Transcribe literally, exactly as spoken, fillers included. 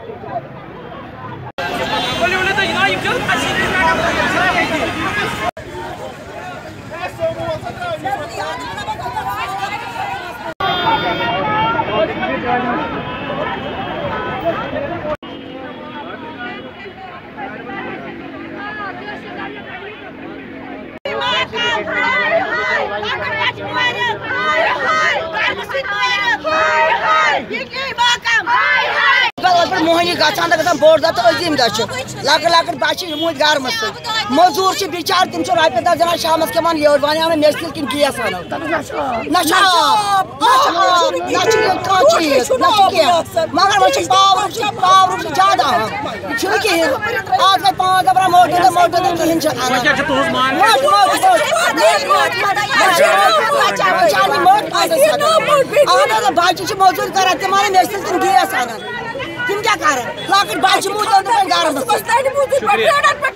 मोहनी गचान गचान बोड़ दह तो अजीम दह लक लक बच्चे मूद घर मज मजूर बिचार तम रोपये दह दिना शाम कमान ये वन मे कि गैस वनो ना चीज ना मगर वो पावर पावर ज्यादा कहें आज गई पाँच दफा मोट मोट कहें बच्चे मजूर कर तम मे तम गैस अनान तुम क्या कर लक बच्चे मूद घर